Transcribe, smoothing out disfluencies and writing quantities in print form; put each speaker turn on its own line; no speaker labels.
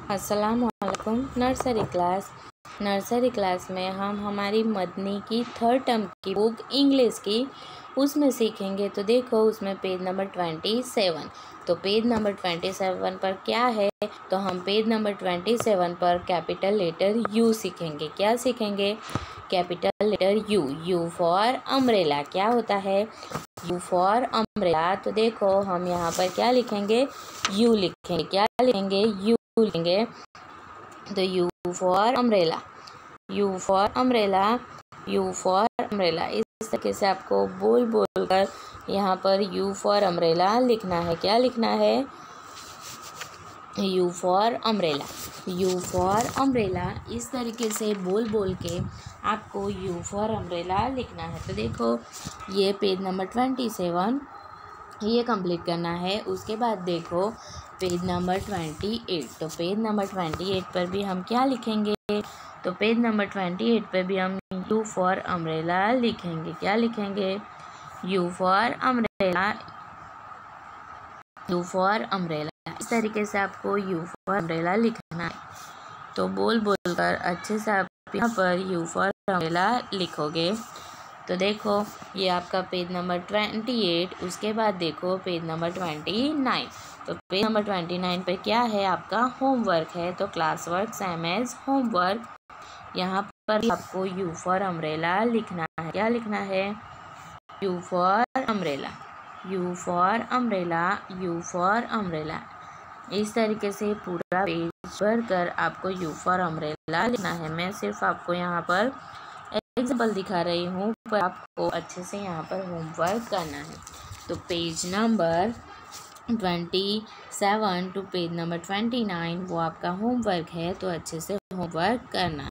अस्सलामुअलैकुम। Nursery class में हम हमारी मदनी की थर्ड टर्म की बुक इंग्लिश की उसमें सीखेंगे। तो देखो उसमें पेज नंबर 27। तो पेज नंबर 27 पर क्या है, तो हम पेज नंबर 27 पर कैपिटल लेटर यू सीखेंगे। क्या सीखेंगे? Capital letter U. U for umbrella. क्या होता है? U for umbrella. तो देखो हम यहाँ पर क्या लिखेंगे? यू लिखेंगे। क्या लिखेंगे? यू लिखेंगे। तो U for umbrella, U for umbrella, U for umbrella. इस तरीके से आपको बोल बोल कर यहाँ पर यू फॉर अम्ब्रेला लिखना है। क्या लिखना है? U for umbrella, U for umbrella. इस तरीके से बोल बोल के आपको यू फॉर अम्ब्रेला लिखना है। तो देखो ये पेज नंबर 27 ये कंप्लीट करना है। उसके बाद देखो पेज नंबर 28। तो पेज नंबर 28 पर भी हम क्या लिखेंगे? तो पेज नंबर 28 पर भी हम यू फॉर अम्ब्रेला लिखेंगे। क्या लिखेंगे? U for umbrella, U for umbrella. इस तरीके से आपको यू फॉर अम्ब्रेला लिखना है। तो बोल बोल कर अच्छे से आप यहाँ पर यू फॉर अम्ब्रेला लिखोगे। तो देखो ये आपका पेज नंबर 28। उसके बाद देखो पेज नंबर 29। तो पेज नंबर 29 पे क्या है? आपका होमवर्क है। तो class work same as homework. यहाँ पर आपको यू फॉर अम्ब्रेला लिखना है। क्या लिखना है? U for umbrella, U for umbrella, U for umbrella. इस तरीके से पूरा पेज भर कर आपको यू फॉर अम्ब्रेला लिखना है। मैं सिर्फ आपको यहाँ पर एग्जाम्पल दिखा रही हूँ, पर आपको अच्छे से यहाँ पर होमवर्क करना है। तो page number 27 to page number 29 वो आपका होमवर्क है। तो अच्छे से होमवर्क करना है।